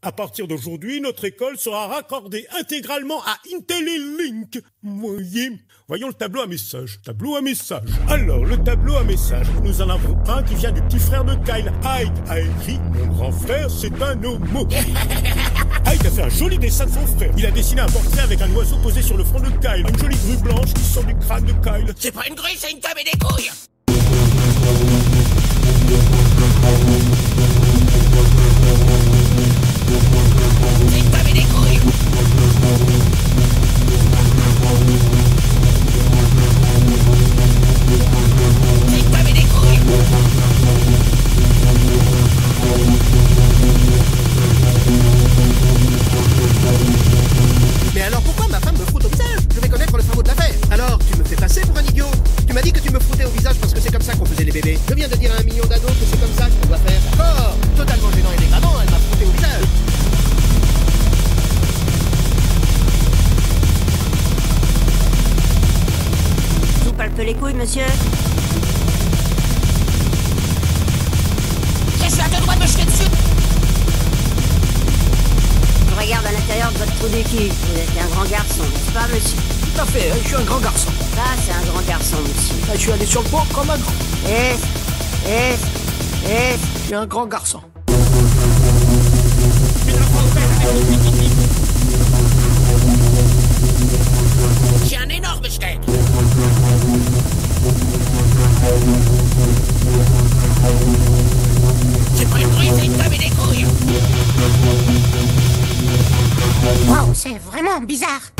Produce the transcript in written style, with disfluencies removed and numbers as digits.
À partir d'aujourd'hui, notre école sera raccordée intégralement à IntelliLink. Voyons le tableau à message. Tableau à message. Alors, le tableau à message. Nous en avons un qui vient du petit frère de Kyle. Hyde a écrit « Mon grand frère, c'est un homo ». Hyde a fait un joli dessin de son frère. Il a dessiné un portrait avec un oiseau posé sur le front de Kyle. Une jolie grue blanche qui sort du crâne de Kyle. C'est pas une grue, c'est une table et des couilles. C'est une table et des couilles. C'est une table et des couilles. Mais alors pourquoi ma femme me frotte au visage? Je vais connaître le cerveau de l'affaire. Alors, tu me fais passer pour un idiot. Tu m'as dit que tu me frottais au visage parce que c'est comme ça qu'on faisait les bébés. Je viens de dire à 1 million d'ados que c'est comme ça qu'on doit faire. D'accord. Totalement gênant et dégradant, elle m'a frotté au visage. Je vous palpe les couilles, monsieur. Je suis à deux doigts de me jeter dessus. Je regarde à l'intérieur de votre trou du cul. Vous êtes un grand garçon, n'est-ce pas, monsieur? Tout à fait, je suis un grand garçon. Ça, c'est un grand garçon, monsieur. Je suis allé sur le pont comme un grand. Je Je suis un grand garçon. J'ai un énorme steak. C'est pas une grue, c'est une table et des couilles. Wow, c'est vraiment bizarre.